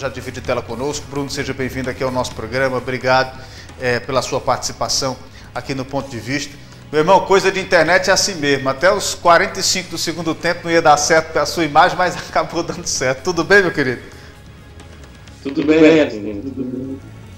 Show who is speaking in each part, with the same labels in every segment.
Speaker 1: já divide tela conosco. Bruno, seja bem-vindo aqui ao nosso programa. Obrigado pela sua participação aqui no Ponto de Vista. Meu irmão, coisa de internet é assim mesmo. Até os 45 do segundo tempo não ia dar certo a sua imagem, mas acabou dando certo. Tudo bem, meu querido?
Speaker 2: Tudo bem, Adriano.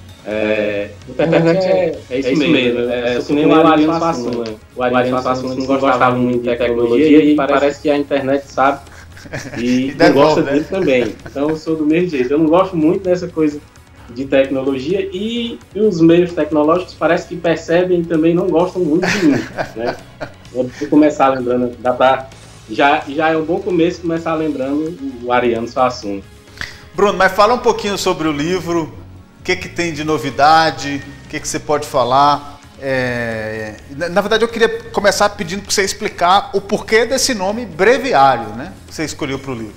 Speaker 2: Internet é isso mesmo. É que nem o Ariano Suassuna. O Ariano Suassuna não gostava muito de tecnologia e parece que a internet sabe e não gosta dele também. Então eu sou do mesmo jeito. Eu não gosto muito dessa coisa de tecnologia e os meios tecnológicos parece que percebem e também não gostam muito de mim, né? Vou começar lembrando, já é um bom começo começar lembrando o Ariano Suassuna.
Speaker 1: Bruno, mas fala um pouquinho sobre o livro, o que tem de novidade, o que você pode falar. Na verdade, eu queria começar pedindo para você explicar o porquê desse nome Breviário, né? Que você escolheu para o livro.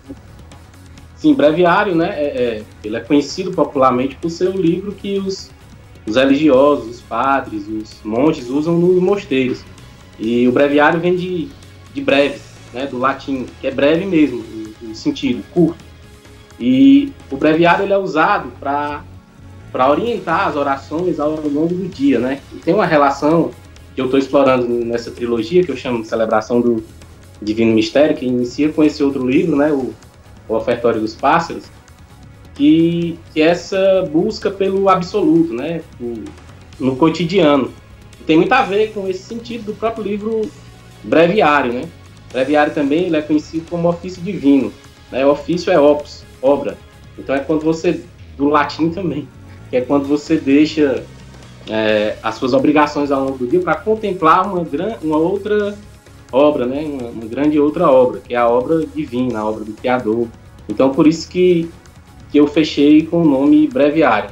Speaker 2: Sim, Breviário, né? Ele é conhecido popularmente por ser o livro que os religiosos, os padres, os monges usam nos mosteiros. E o breviário vem de breves, né? Do latim, que é breve mesmo, no sentido curto. E o breviário ele é usado para orientar as orações ao longo do dia, né? E tem uma relação que eu estou explorando nessa trilogia, que eu chamo de Celebração do Divino Mistério, que inicia com esse outro livro, né? O Ofertório dos Pássaros, que essa busca pelo absoluto, né? No cotidiano. E tem muito a ver com esse sentido do próprio livro Breviário, né? Breviário também ele é conhecido como ofício divino, né? O ofício é opus, obra. Então é quando você, do latim também, que é quando você deixa as suas obrigações ao longo do dia para contemplar uma outra obra, né? Uma grande outra obra, que é a obra divina, a obra do Criador. Então por isso que eu fechei com o nome Breviário.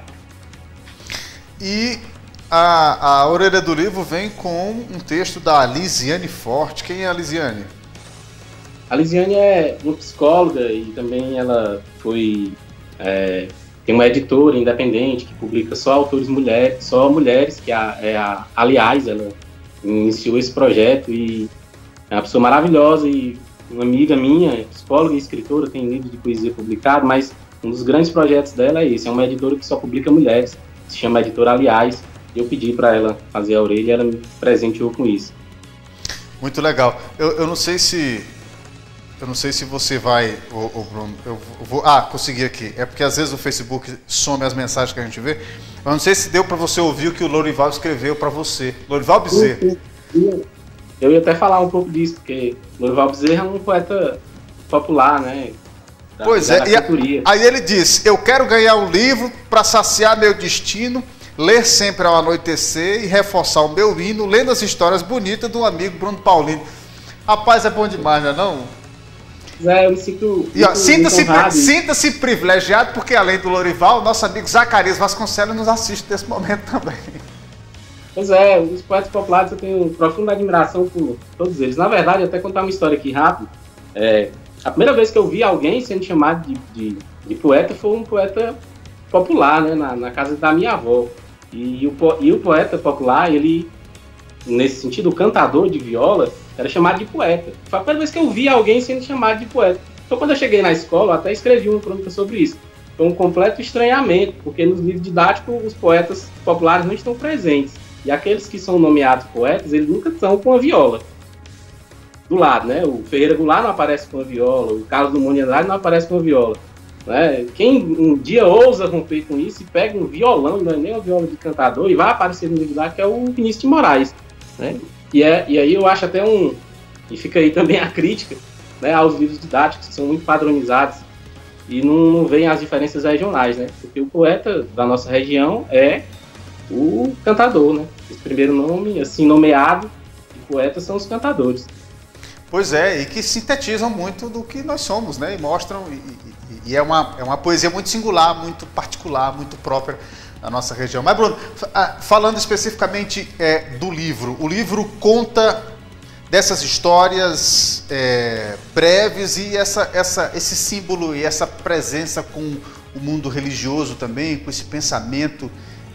Speaker 1: E a orelha do livro vem com um texto da Lisiane Forte. Quem é a Lisiane?
Speaker 2: A Lisiane é uma psicóloga e também ela foi... tem uma editora independente que publica só autores mulheres, só mulheres, que aliás, ela iniciou esse projeto e é uma pessoa maravilhosa e uma amiga minha, psicóloga e escritora, tem livro de poesia publicado, mas um dos grandes projetos dela é esse, é uma editora que só publica mulheres, se chama Editora Aliás, e eu pedi para ela fazer a orelha e ela me presenteou com isso.
Speaker 1: Muito legal. Eu não sei se você vai, Bruno, eu vou... consegui aqui. É porque às vezes o Facebook some as mensagens que a gente vê. Eu não sei se deu para você ouvir o que o Lorival escreveu para você. Lorival Bezerra.
Speaker 2: Eu ia até falar um pouco disso, porque Lorival Bezerra é um poeta popular, né?
Speaker 1: Pois é, aí ele diz: eu quero ganhar um livro para saciar meu destino, ler sempre ao anoitecer e reforçar o meu hino, lendo as histórias bonitas do amigo Bruno Paulino. Rapaz, é bom demais, não é não?
Speaker 2: Eu me sinto...
Speaker 1: Sinta-se privilegiado, porque além do Lorival, nosso amigo Zacarias Vasconcelos nos assiste nesse momento também.
Speaker 2: Pois é, os poetas populares eu tenho profunda admiração por todos eles. Na verdade, até contar uma história aqui rápido. A primeira vez que eu vi alguém sendo chamado de poeta foi um poeta popular, né, na casa da minha avó. E o poeta popular, ele, nesse sentido, o cantador de viola, era chamado de poeta. Foi a primeira vez que eu vi alguém sendo chamado de poeta. Então, quando eu cheguei na escola, eu até escrevi uma crônica sobre isso. Foi um completo estranhamento, porque nos livros didáticos os poetas populares não estão presentes. E aqueles que são nomeados poetas, eles nunca estão com a viola do lado, né? O Ferreira Goulart não aparece com a viola, o Carlos Drummond de Andrade não aparece com a viola, né? Quem um dia ousa romper com isso e pega um violão, não é nem uma viola de cantador, e vai aparecer no livro lá, que é o Vinícius de Moraes, né? E aí eu acho até e fica aí também a crítica, né, aos livros didáticos, que são muito padronizados, e não veem as diferenças regionais, né? Porque o poeta da nossa região é o cantador, né? Esse primeiro nome, assim, nomeado de poeta são os cantadores.
Speaker 1: Pois é, e que sintetizam muito do que nós somos, né? E mostram, e é uma poesia muito singular, muito particular, muito própria da nossa região. Mas, Bruno, falando especificamente do livro, o livro conta dessas histórias breves e esse símbolo e essa presença com o mundo religioso também, com esse pensamento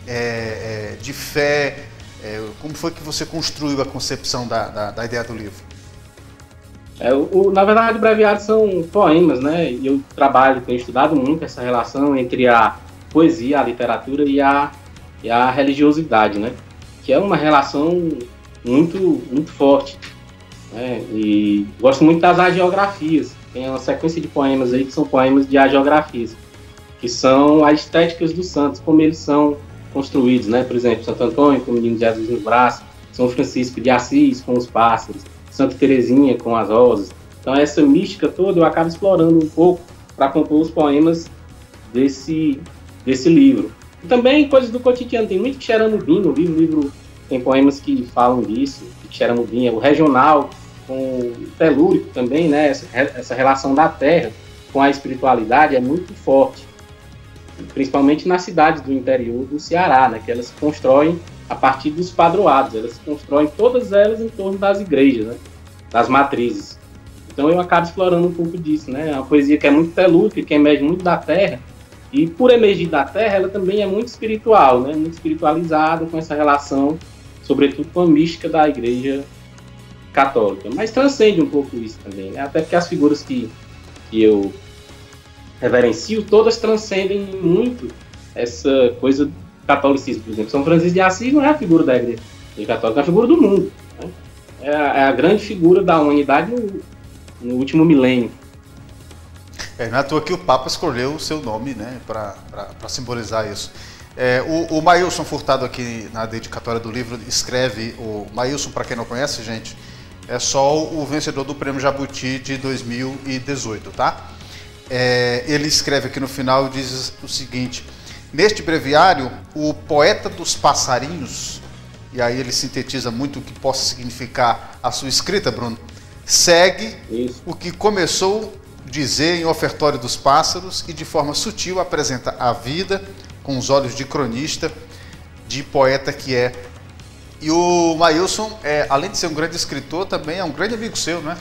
Speaker 1: de fé. Como foi que você construiu a concepção da ideia do livro?
Speaker 2: Na verdade, o breviário são poemas, né? E eu tenho estudado muito essa relação entre a poesia, a literatura e a religiosidade, né? Que é uma relação muito, muito forte, né? E gosto muito das agiografias. Tem uma sequência de poemas aí que são poemas de agiografias, que são as estéticas dos santos, como eles são construídos, né? Por exemplo, Santo Antônio com o menino Jesus no braço, São Francisco de Assis com os pássaros, Santa Teresinha com as rosas. Então essa mística toda eu acabo explorando um pouco para compor os poemas desse livro. E também coisas do cotidiano, tem muito Xeramubim no livro, o livro tem poemas que falam disso, de Xeramubim, o regional, com o telúrico também, né? Essa relação da terra com a espiritualidade é muito forte, principalmente nas cidades do interior do Ceará, né? Que elas se constroem a partir dos padroados, elas se constroem todas elas em torno das igrejas, né? Das matrizes. Então eu acabo explorando um pouco disso, né? É uma poesia que é muito telúrica, que emerge muito da terra, e por emergir da terra, ela também é muito espiritual, né? Muito espiritualizada, com essa relação, sobretudo com a mística da igreja católica. Mas transcende um pouco isso também, né? Até porque as figuras que eu reverencio, todas transcendem muito essa coisa do catolicismo. Por exemplo, São Francisco de Assis não é a figura da igreja católica, é a figura do mundo, né? É a grande figura da humanidade no último milênio.
Speaker 1: Não é à toa que o Papa escolheu o seu nome, né, para simbolizar isso. O Maílson Furtado aqui na dedicatória do livro escreve, o Maílson, para quem não conhece, gente, é só o vencedor do Prêmio Jabuti de 2018, tá? Ele escreve aqui no final, diz o seguinte: neste breviário, o poeta dos passarinhos, e aí ele sintetiza muito o que possa significar a sua escrita, Bruno, segue o que começou dizer em Ofertório dos Pássaros e de forma sutil apresenta a vida com os olhos de cronista, de poeta que é. E o Maílson, além de ser um grande escritor, também é um grande amigo seu, não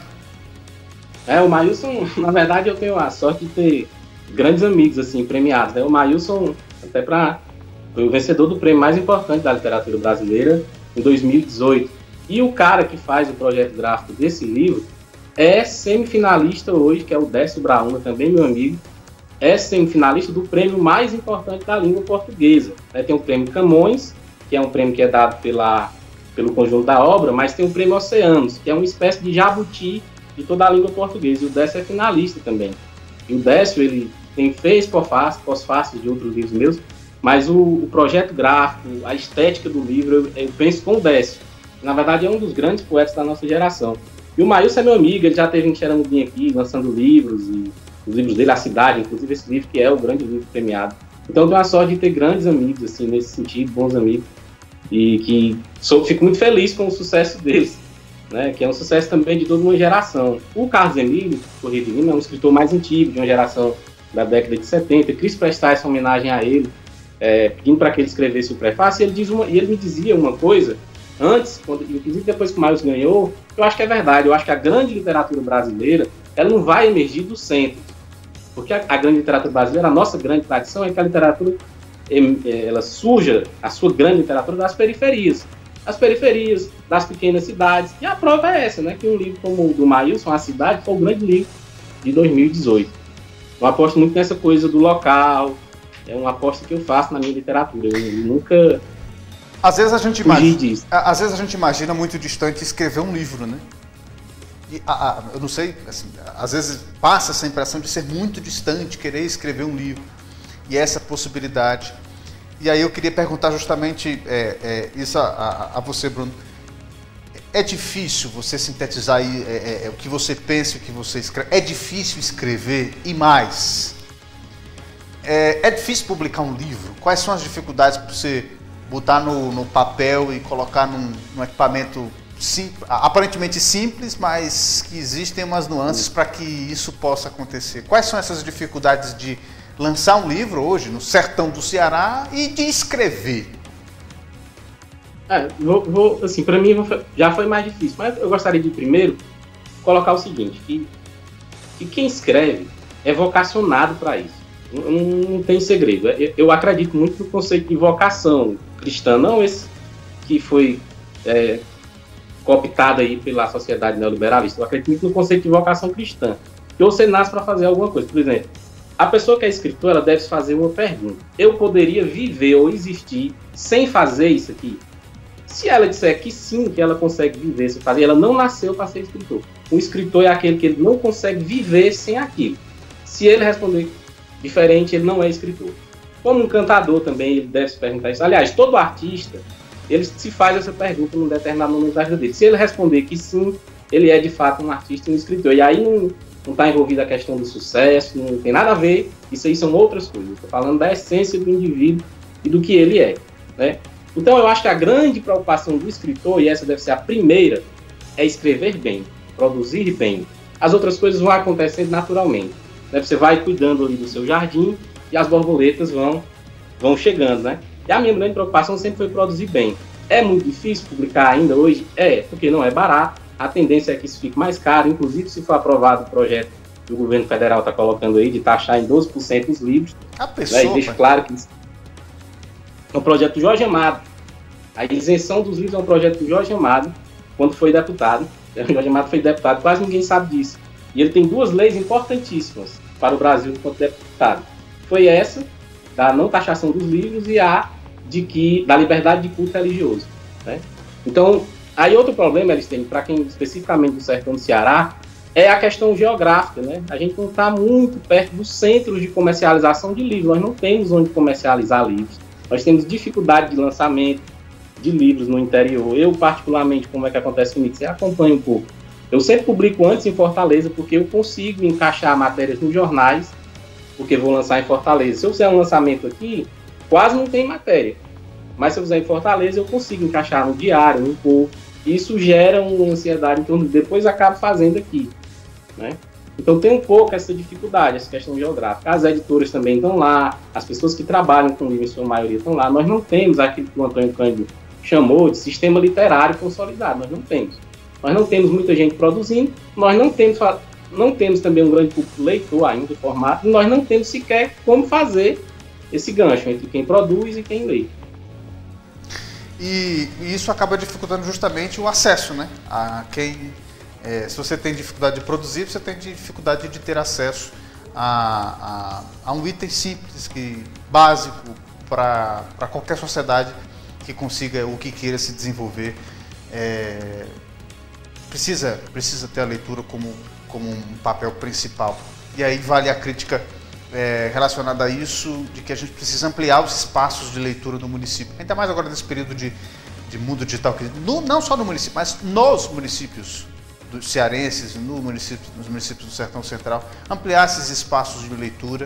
Speaker 1: é?
Speaker 2: O Maílson, na verdade, eu tenho a sorte de ter grandes amigos, assim, premiados, né? O Maílson, até foi o vencedor do prêmio mais importante da literatura brasileira em 2018. E o cara que faz o projeto gráfico desse livro é semifinalista hoje, que é o Décio Brauna, também meu amigo, é semifinalista do prêmio mais importante da língua portuguesa. Tem o prêmio Camões, que é um prêmio que é dado pelo conjunto da obra, mas tem o prêmio Oceanos, que é uma espécie de jabuti de toda a língua portuguesa, e o Décio é finalista também. E o Décio, ele fez pós-fácios de outros livros meus, mas o projeto gráfico, a estética do livro, eu penso com o Décio. Na verdade, é um dos grandes poetas da nossa geração. E o Maílson é meu amigo, ele já teve em Xeramubim aqui, lançando livros, e os livros dele, A Cidade, inclusive esse livro que é o grande livro premiado. Então eu tenho a sorte de ter grandes amigos, assim, nesse sentido, bons amigos, e que fico muito feliz com o sucesso deles, né, que é um sucesso também de toda uma geração. O Carlos Emílio Corrêa de Lima é um escritor mais antigo, de uma geração da década de 70, eu quis prestar essa homenagem a ele, pedindo para que ele escrevesse o prefácio, e ele me dizia uma coisa antes, inclusive depois que o Maílson ganhou, eu acho que é verdade, eu acho que a grande literatura brasileira, ela não vai emergir do centro, porque a grande literatura brasileira, a nossa grande tradição é que a literatura, ela surja, a sua grande literatura das periferias, das pequenas cidades, e a prova é essa, né, que um livro como o do Maílson, A Cidade, foi o grande livro de 2018. Eu aposto muito nessa coisa do local, é uma aposta que eu faço na minha literatura, eu nunca...
Speaker 1: Às vezes a gente imagina muito distante escrever um livro, né? E, eu não sei, assim, às vezes passa essa impressão de ser muito distante, querer escrever um livro. E essa possibilidade. E aí eu queria perguntar justamente isso a você, Bruno. É difícil você sintetizar aí o que você pensa, o que você escreve? É difícil escrever e mais? É difícil publicar um livro? Quais são as dificuldades para você botar no papel e colocar num equipamento aparentemente simples, mas que existem umas nuances para que isso possa acontecer? Quais são essas dificuldades de lançar um livro hoje no sertão do Ceará e de escrever?
Speaker 2: Assim, para mim já foi mais difícil, mas eu gostaria de primeiro colocar o seguinte, que quem escreve é vocacionado para isso. Não tem segredo. Eu acredito muito no conceito de vocação cristã, não esse que foi cooptada aí pela sociedade neoliberalista. Eu acredito muito no conceito de vocação cristã, que você nasce para fazer alguma coisa. Por exemplo, a pessoa que é escritora deve se fazer uma pergunta: eu poderia viver ou existir sem fazer isso aqui? Se ela disser que sim, que ela consegue viver sem fazer, ela não nasceu para ser escritor. O escritor é aquele que ele não consegue viver sem aquilo. Se ele responder diferente, ele não é escritor. Como um cantador também, ele deve se perguntar isso. Aliás, todo artista, ele se faz essa pergunta num determinado momento da vida dele. Se ele responder que sim, ele é de fato um artista e um escritor. E aí não está envolvida a questão do sucesso, não tem nada a ver. Isso aí são outras coisas. Estou falando da essência do indivíduo e do que ele é, né? Então, eu acho que a grande preocupação do escritor, e essa deve ser a primeira, é escrever bem, produzir bem. As outras coisas vão acontecendo naturalmente. Né? Você vai cuidando ali do seu jardim e as borboletas vão chegando, né? E a minha grande preocupação sempre foi produzir bem. É muito difícil publicar ainda hoje? É, porque não é barato. A tendência é que isso fique mais caro. Inclusive, se for aprovado o projeto que o governo federal está colocando aí, de taxar em 12% os livros.
Speaker 1: A pessoa,
Speaker 2: né? E deixa claro que isso é um projeto do Jorge Amado. A isenção dos livros é um projeto do Jorge Amado, quando foi deputado. O Jorge Amado foi deputado, quase ninguém sabe disso. E ele tem duas leis importantíssimas para o Brasil enquanto deputado. Foi essa, da não taxação dos livros, e a da liberdade de culto religioso. Né? Então, aí outro problema, eles têm, para quem especificamente do sertão do Ceará, é a questão geográfica. Né? A gente não está muito perto dos centros de comercialização de livros. Nós não temos onde comercializar livros. Nós temos dificuldade de lançamento de livros no interior. Eu, particularmente, como é que acontece comigo? Você acompanha um pouco. Eu sempre publico antes em Fortaleza, porque eu consigo encaixar matérias nos jornais, porque vou lançar em Fortaleza. Se eu fizer um lançamento aqui, quase não tem matéria. Mas se eu fizer em Fortaleza, eu consigo encaixar no diário, no Povo. Isso gera uma ansiedade, então depois acabo fazendo aqui. Né? Então tem um pouco essa dificuldade, essa questão geográfica. As editoras também estão lá, as pessoas que trabalham com livros, em sua maioria, estão lá. Nós não temos aquilo que o Antônio Cândido chamou de sistema literário consolidado. Nós não temos. Nós não temos muita gente produzindo, nós não temos também um grande público leitor ainda formado, nós não temos sequer como fazer esse gancho entre quem produz e quem lê.
Speaker 1: E isso acaba dificultando justamente o acesso, né? A quem, se você tem dificuldade de produzir, você tem dificuldade de ter acesso a um item simples, básico para qualquer sociedade que consiga ou que queira se desenvolver. Precisa ter a leitura como um papel principal. E aí vale a crítica relacionada a isso, de que a gente precisa ampliar os espaços de leitura no município. Ainda mais agora nesse período de mundo digital, não só no município, mas nos municípios dos cearenses, nos municípios do Sertão Central, ampliar esses espaços de leitura.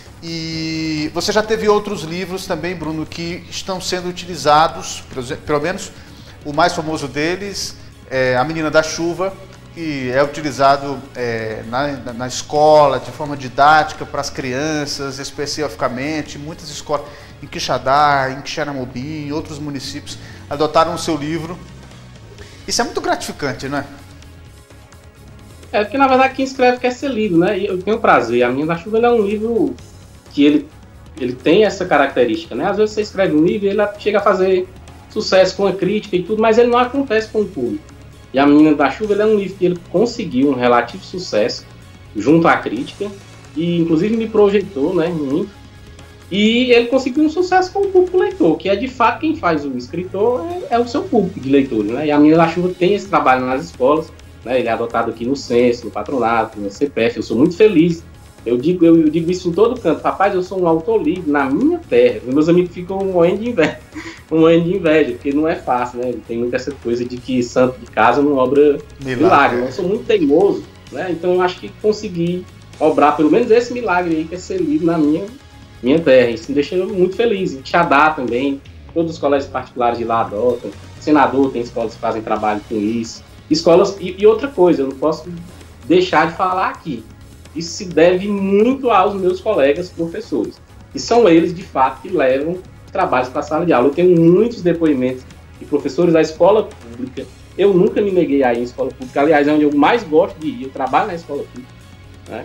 Speaker 1: E você já teve outros livros também, Bruno, que estão sendo utilizados, pelo menos o mais famoso deles é A Menina da Chuva, que é utilizado na escola de forma didática para as crianças, especificamente. Muitas escolas em Quixadá, em Quixeramobim, em outros municípios adotaram o seu livro. Isso é muito gratificante, não é?
Speaker 2: Porque na verdade quem escreve quer ser lido, né? E eu tenho prazer. A Menina da Chuva é um livro que ele tem essa característica, né? Às vezes você escreve um livro e ele chega a fazer sucesso com a crítica e tudo, mas ele não acontece com o público. E A Menina da Chuva é um livro que ele conseguiu um relativo sucesso junto à crítica e inclusive me projetou, né, muito. E ele conseguiu um sucesso com o público leitor, que é de fato quem faz o escritor é o seu público de leitores, né? E A Menina da Chuva tem esse trabalho nas escolas, né? Ele é adotado aqui no Censo, no Patronato, no CPF. Eu sou muito feliz. Eu digo isso em todo canto. Rapaz, eu sou um autor livre na minha terra. Meus amigos ficam morrendo de inveja, porque não é fácil, né? Tem muita essa coisa de que santo de casa não obra milagre. Eu sou muito teimoso, né? Então eu acho que consegui obrar pelo menos esse milagre aí, que é ser livre na minha terra. Isso me deixa muito feliz. Em Quixadá também, todos os colégios particulares de lá adotam. Senador tem escolas que fazem trabalho com isso. Escolas, e outra coisa, eu não posso deixar de falar aqui. Isso se deve muito aos meus colegas professores. E são eles, de fato, que levam trabalhos para a sala de aula. Eu tenho muitos depoimentos de professores da escola pública. Eu nunca me neguei a ir em escola pública. Aliás, é onde eu mais gosto de ir. Eu trabalho na escola pública. Né?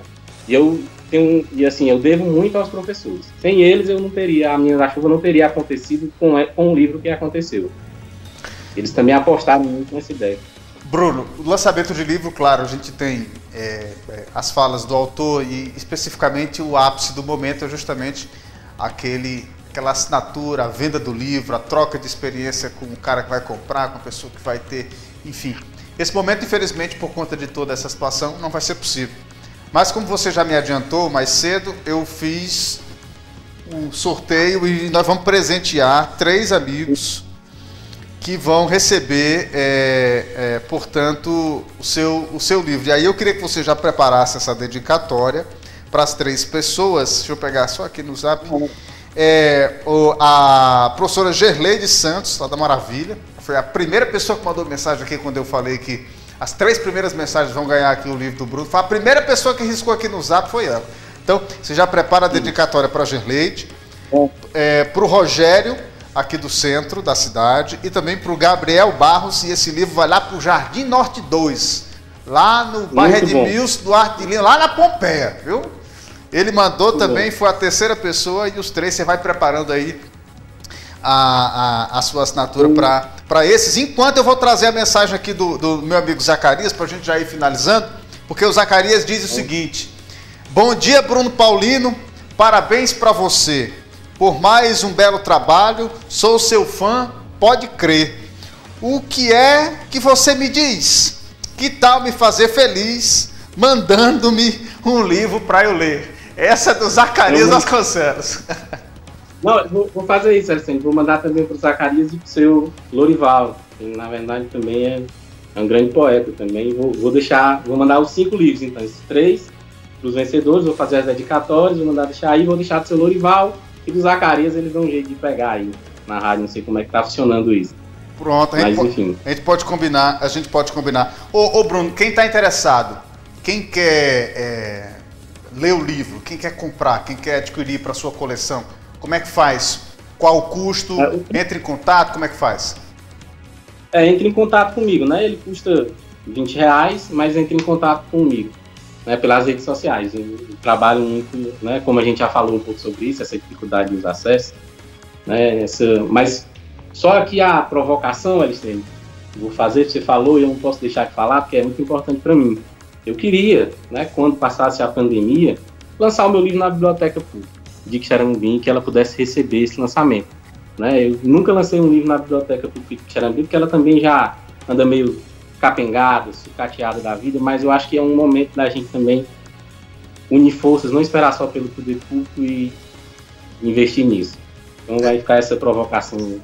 Speaker 2: Eu devo muito aos professores. Sem eles, eu não teria, A Menina da Chuva não teria acontecido com o livro que aconteceu. Eles também apostaram muito nessa ideia.
Speaker 1: Bruno, o lançamento de livro, claro, a gente tem as falas do autor e especificamente o ápice do momento é justamente aquela assinatura, a venda do livro, a troca de experiência com o cara que vai comprar, com a pessoa que vai ter, enfim. Esse momento, infelizmente, por conta de toda essa situação, não vai ser possível. Mas como você já me adiantou mais cedo, eu fiz um sorteio e nós vamos presentear 3 amigos que vão receber, portanto, o seu livro. E aí eu queria que você já preparasse essa dedicatória para as 3 pessoas. Deixa eu pegar só aqui no zap. A professora Gerleide Santos, lá da Maravilha, foi a primeira pessoa que mandou mensagem aqui quando eu falei que as 3 primeiras mensagens vão ganhar aqui o livro do Bruno. Foi a primeira pessoa que riscou aqui no zap, foi ela. Então, você já prepara a dedicatória para a Gerleide, para o Rogério, aqui do centro da cidade, e também para o Gabriel Barros, e esse livro vai lá para o Jardim Norte 2, lá no bairro Edmilson, do Arte de Lima, lá na Pompeia, viu? Ele mandou também, foi a 3ª pessoa, e os 3 você vai preparando aí a sua assinatura para esses. Enquanto eu vou trazer a mensagem aqui do meu amigo Zacarias, para a gente já ir finalizando, porque o Zacarias diz o seguinte: bom dia, Bruno Paulino, parabéns para você por mais um belo trabalho, sou seu fã, pode crer. O que é que você me diz? Que tal me fazer feliz mandando-me um livro para eu ler? Essa é do Zacarias Vasconcelos.
Speaker 2: Não, eu vou fazer isso, Alexandre. Vou mandar também para o Zacarias e para o seu Lorival, que na verdade também é um grande poeta também. Vou mandar os 5 livros, então, esses 3 para os vencedores, vou fazer as dedicatórias, vou mandar deixar aí, vou deixar do seu Lorival. E do Zacarias, eles dão um jeito de pegar aí na rádio, não sei como é que tá funcionando isso.
Speaker 1: Pronto, a gente pode combinar, Ô Bruno, quem está interessado, quem quer ler o livro, quem quer comprar, quem quer adquirir para sua coleção, como é que faz? Qual o custo? Entra em contato, como é que faz?
Speaker 2: Entre em contato comigo, né? Ele custa R$20, mas entre em contato comigo. Né, pelas redes sociais. Eu trabalho muito, né, como a gente já falou um pouco sobre isso, essa dificuldade dos acessos, né, mas só aqui a provocação, Alexandre, vou fazer, você falou e eu não posso deixar de falar, porque é muito importante para mim. Eu queria, né, quando passasse a pandemia, lançar o meu livro na biblioteca pública de Quixeramobim, que ela pudesse receber esse lançamento. Né? Eu nunca lancei um livro na biblioteca pública de Quixeramobim, porque ela também já anda meio capengada, sucateada da vida, mas eu acho que é um momento da gente também unir forças, não esperar só pelo poder público e investir nisso. Então vai ficar essa provocação.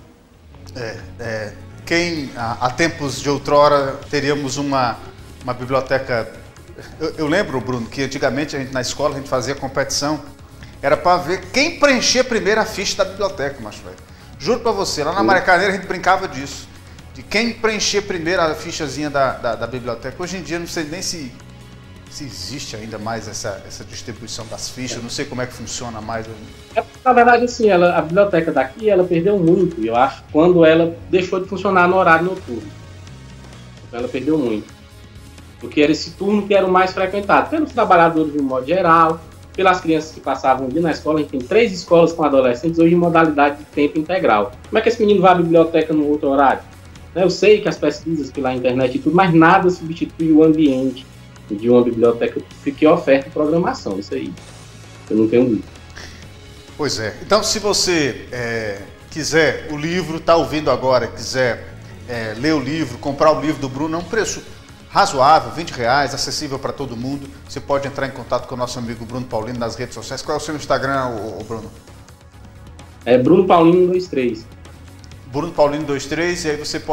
Speaker 1: Há tempos de outrora teríamos uma biblioteca. Eu lembro, Bruno, que antigamente na escola a gente fazia competição, era para ver quem preencher primeiro a ficha da biblioteca, macho velho. Juro para você, lá na Maricaneira a gente brincava disso. De quem preencher primeiro a fichazinha da biblioteca. Hoje em dia não sei nem se existe ainda mais essa distribuição das fichas, não sei como é que funciona mais.
Speaker 2: Na verdade, assim, a biblioteca daqui, ela perdeu muito, eu acho, quando ela deixou de funcionar no horário noturno. Ela perdeu muito. Porque era esse turno que era o mais frequentado, pelos trabalhadores de um modo geral, pelas crianças que passavam o dia na escola. A gente tem 3 escolas com adolescentes hoje em modalidade de tempo integral. Como é que esse menino vai à biblioteca no outro horário? Eu sei que as pesquisas pela internet e tudo, mas nada substitui o ambiente de uma biblioteca que oferta programação. Isso aí, eu não tenho dúvida.
Speaker 1: Pois é. Então, se você quiser o livro, está ouvindo agora, quiser ler o livro, comprar o livro do Bruno, é um preço razoável, R$20, acessível para todo mundo. Você pode entrar em contato com o nosso amigo Bruno Paulino nas redes sociais. Qual é o seu Instagram, Bruno?
Speaker 2: É Bruno Paulino 23.
Speaker 1: Bruno Paulino 23, e aí você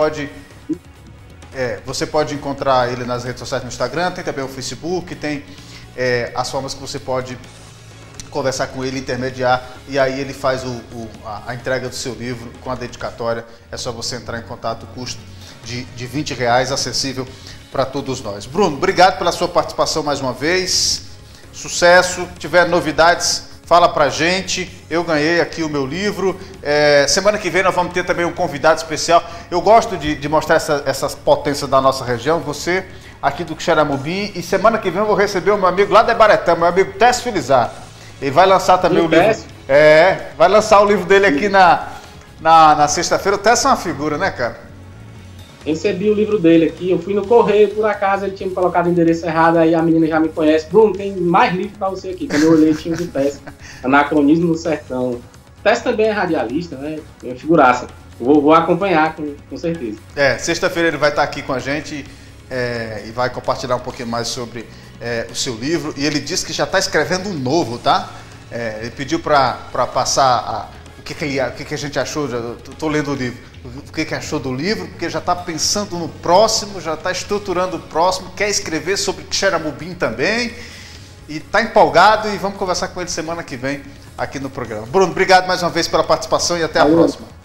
Speaker 1: pode encontrar ele nas redes sociais no Instagram, tem também o Facebook, tem as formas que você pode conversar com ele, intermediar, e aí ele faz a entrega do seu livro com a dedicatória. É só você entrar em contato, o custo de R$20, acessível para todos nós. Bruno, obrigado pela sua participação mais uma vez, sucesso, tiver novidades, fala pra gente. Eu ganhei aqui o meu livro. Semana que vem nós vamos ter também um convidado especial. Eu gosto de mostrar essas potências da nossa região. Você aqui do Quixeramobim. E semana que vem eu vou receber o meu amigo lá de Ibaretama, meu amigo Tess Filizar. Ele vai lançar também o livro. Vai lançar o livro dele aqui na sexta-feira. O Tess é uma figura, né, cara?
Speaker 2: recebi o livro dele aqui, eu fui no correio, por acaso ele tinha me colocado o endereço errado, aí a menina já me conhece. Bruno, tem mais livro para você aqui. Quando eu olhei, tinha de Tess, Anacronismo no Sertão. Tess também é radialista, né? É figuraça. Vou acompanhar, com certeza.
Speaker 1: Sexta-feira ele vai estar aqui com a gente e vai compartilhar um pouquinho mais sobre o seu livro. E ele disse que já está escrevendo um novo, tá? Ele pediu para passar o que a gente achou. Estou lendo o livro. O que achou do livro, porque já está pensando no próximo, já está estruturando o próximo, quer escrever sobre Xeramubim também. E está empolgado e vamos conversar com ele semana que vem aqui no programa. Bruno, obrigado mais uma vez pela participação e até a próxima.